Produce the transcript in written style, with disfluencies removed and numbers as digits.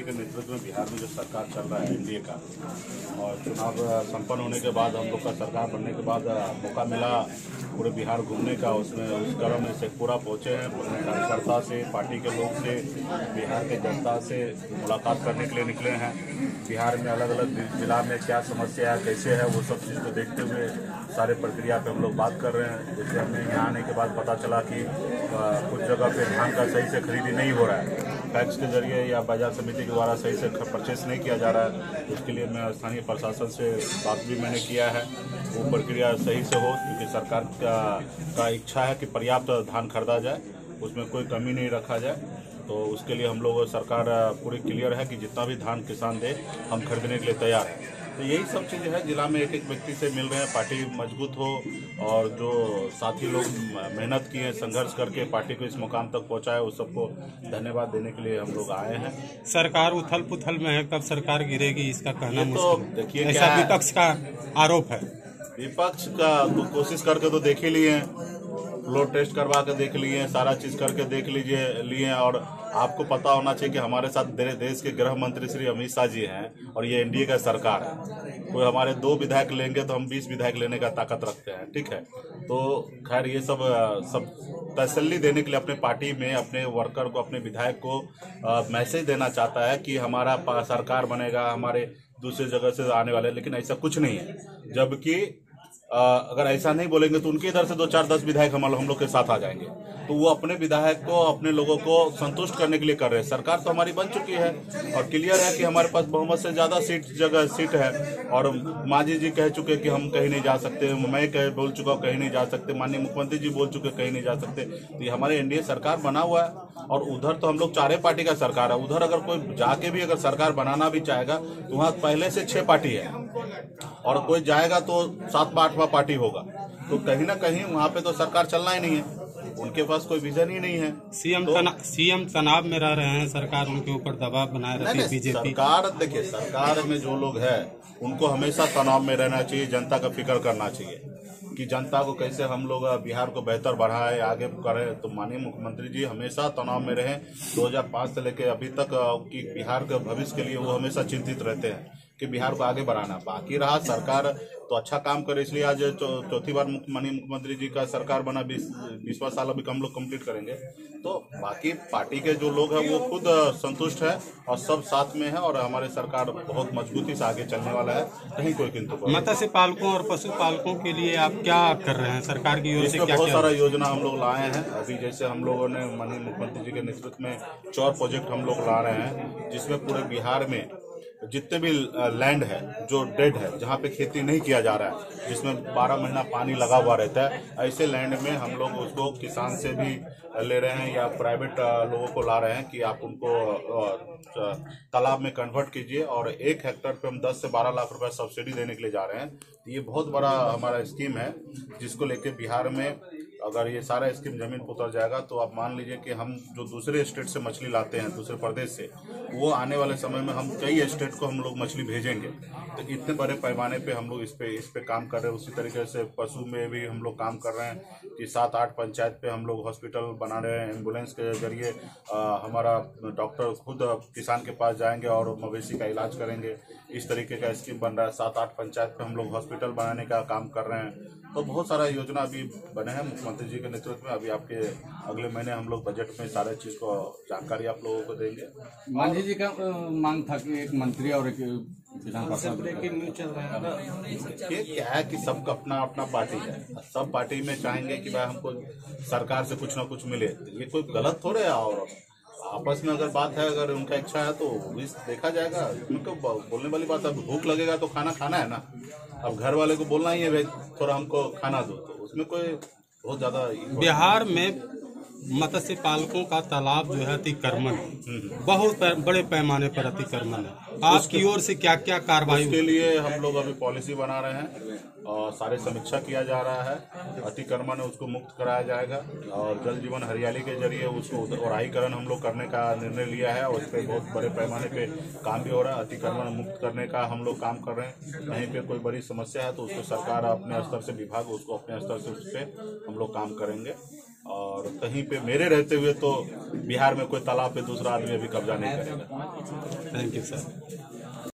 जी के नेतृत्व में बिहार में जो सरकार चल रहा है एनडीए का, और चुनाव संपन्न होने के बाद हम लोग का सरकार बनने के बाद मौका मिला पूरे बिहार घूमने का। उसमें उस क्रम में शेखपुरा पहुंचे हैं, कार्यकर्ता से, पार्टी के लोग से, बिहार के जनता से मुलाकात करने के लिए निकले हैं। बिहार में अलग अलग जिला में क्या समस्या है, कैसे है, वो सब चीज़ को देखते हुए सारे प्रक्रिया पे हम लोग बात कर रहे हैं। जैसे हमने यहाँ आने के बाद पता चला कि कुछ जगह पे धान का सही से खरीदी नहीं हो रहा है, पैक्स के जरिए या बाजार समिति के द्वारा सही से परचेस नहीं किया जा रहा है। उसके लिए मैं स्थानीय प्रशासन से बात भी मैंने किया है, वो प्रक्रिया सही से हो, क्योंकि सरकार का इच्छा है कि पर्याप्त धान खरीदा जाए, उसमें कोई कमी नहीं रखा जाए। तो उसके लिए हम लोग सरकार पूरी क्लियर है कि जितना भी धान किसान दे हम खरीदने के लिए तैयार हैं। तो यही सब चीज़ है, जिला में एक एक व्यक्ति से मिल रहे हैं, पार्टी मजबूत हो, और जो साथी लोग मेहनत किए, संघर्ष करके पार्टी को इस मुकाम तक पहुंचाए, उस सबको धन्यवाद देने के लिए हम लोग आए हैं। सरकार उथल पुथल में है, कब सरकार गिरेगी इसका कहना तो देखिए, ऐसा विपक्ष का आरोप है। विपक्ष का तो कोशिश करके तो देख ही लिए, फ्लोर टेस्ट करवा के देख लिए, सारा चीज करके देख लिए। और आपको पता होना चाहिए कि हमारे साथ देश के गृह मंत्री श्री अमित शाह जी हैं, और ये एनडीए का सरकार है। कोई हमारे 2 विधायक लेंगे तो हम 20 विधायक लेने का ताकत रखते हैं, ठीक है। तो खैर ये सब तसल्ली देने के लिए अपने पार्टी में अपने वर्कर को, अपने विधायक को मैसेज देना चाहता है कि हमारा सरकार बनेगा, हमारे दूसरे जगह से आने वाले, लेकिन ऐसा कुछ नहीं है। जबकि अगर ऐसा नहीं बोलेंगे तो उनके इधर से 2, 4, 10 विधायक हम लोग के साथ आ जाएंगे। तो वो अपने विधायक को, अपने लोगों को संतुष्ट करने के लिए कर रहे हैं। सरकार तो हमारी बन चुकी है और क्लियर है कि हमारे पास बहुमत से ज्यादा सीट है। और मांझी जी कह चुके कि हम कहीं नहीं जा सकते, मैं बोल चुका कहीं नहीं जा सकते, माननीय मुख्यमंत्री जी बोल चुके कहीं नहीं जा सकते। तो ये हमारे एनडीए सरकार बना हुआ है, और उधर तो हम लोग 4 पार्टी का सरकार है। उधर अगर कोई जाके भी अगर सरकार बनाना भी चाहेगा तो वहाँ पहले से 6 पार्टी है, और कोई जाएगा तो 7वां 8वां पार्टी होगा। तो कहीं ना कहीं वहाँ पे तो सरकार चलना ही नहीं है, उनके पास कोई विजन ही नहीं है। सीएम तनाव में रह रहे हैं, सरकार उनके ऊपर दबाव बनाए रहती है बीजेपी। सरकार, देखिए, सरकार में जो लोग हैं उनको हमेशा तनाव में रहना चाहिए, जनता का फिक्र करना चाहिए कि जनता को कैसे हम लोग बिहार को बेहतर बढ़ाए, आगे करें। तो माननीय मुख्यमंत्री जी हमेशा तनाव में रहे। 2005 से लेकर अभी तक कि बिहार के भविष्य के लिए वो हमेशा चिंतित रहते हैं कि बिहार को आगे बढ़ाना। बाकी रहा सरकार तो अच्छा काम करे, इसलिए आज 4थी बार माननीय मुख्यमंत्री जी का सरकार बना, 20वां साल अभी हम लोग कंप्लीट करेंगे। तो बाकी पार्टी के जो लोग हैं वो खुद संतुष्ट है और सब साथ में है, और हमारे सरकार बहुत मजबूती से आगे चलने वाला है, कहीं कोई किंतु। मत्स्य पालकों और पशुपालकों के लिए आप क्या कर रहे हैं सरकार की ओर से? क्या बहुत सारा योजना हम लोग लाए हैं। अभी जैसे हम लोगों ने माननीय मुख्यमंत्री जी के नेतृत्व में 4 प्रोजेक्ट हम लोग ला रहे हैं, जिसमें पूरे बिहार में जितने भी लैंड है जो डेड है, जहाँ पे खेती नहीं किया जा रहा है, जिसमें 12 महीना पानी लगा हुआ रहता है, ऐसे लैंड में हम लोग उसको किसान से भी ले रहे हैं या प्राइवेट लोगों को ला रहे हैं कि आप उनको तालाब में कन्वर्ट कीजिए, और 1 हेक्टेयर पे हम 10 से 12 लाख रुपए सब्सिडी देने के लिए जा रहे हैं। तो ये बहुत बड़ा हमारा स्कीम है, जिसको लेके बिहार में अगर ये सारा स्कीम जमीन पर उतर जाएगा तो आप मान लीजिए कि हम जो दूसरे स्टेट से मछली लाते हैं, दूसरे प्रदेश से, वो आने वाले समय में हम कई स्टेट को हम लोग मछली भेजेंगे। तो इतने बड़े पैमाने पे हम लोग इस पे काम कर रहे हैं। उसी तरीके से पशु में भी हम लोग काम कर रहे हैं कि 7-8 पंचायत पे हम लोग हॉस्पिटल बना रहे हैं। एम्बुलेंस के जरिए हमारा डॉक्टर खुद किसान के पास जाएंगे और मवेशी का इलाज करेंगे। इस तरीके का स्कीम बन रहा है। 7-8 पंचायत पे हम लोग हॉस्पिटल बनाने का काम कर रहे हैं। तो बहुत सारा योजना अभी बने हैं मुख्यमंत्री जी के नेतृत्व में। अभी आपके अगले महीने हम लोग बजट में सारे चीज को जानकारी आप लोगों को देंगे। मांझी जी का मांग था कि एक मंत्री और एक विधान पार्षद ये क्या है कि सबका अपना अपना पार्टी है, सब पार्टी में चाहेंगे कि भाई हमको सरकार से कुछ ना कुछ मिले। ये कोई गलत थोड़े है, और आपस में अगर बात है, अगर उनका इच्छा है तो भी देखा जाएगा। उनको बोलने वाली बात, अब भूख लगेगा तो खाना खाना है ना। अब घर वाले को बोलना ही है भाई थोड़ा हमको खाना दो, तो उसमें कोई बहुत ज्यादा। बिहार में मत्स्य पालकों का तालाब जो है अतिक्रमण, बहुत बड़े पैमाने पर अतिक्रमण है। आपकी ओर से क्या क्या कार्रवाई? उसके लिए हम लोग अभी पॉलिसी बना रहे हैं और सारे समीक्षा किया जा रहा है। अतिक्रमण है उसको मुक्त कराया जाएगा, और जल जीवन हरियाली के जरिए उसको उदारीकरण हम लोग करने का निर्णय लिया है, और उस पर बहुत बड़े पैमाने पे काम भी हो रहा है। अतिक्रमण मुक्त करने का हम लोग काम कर रहे हैं। कहीं पे कोई बड़ी समस्या है तो उसको सरकार अपने स्तर से, विभाग उसको अपने स्तर से उस पर हम लोग काम करेंगे। और कहीं पे मेरे रहते हुए तो बिहार में कोई तालाब पे दूसरा आदमी अभी कब्जा नहीं करेगा। Thank you sir.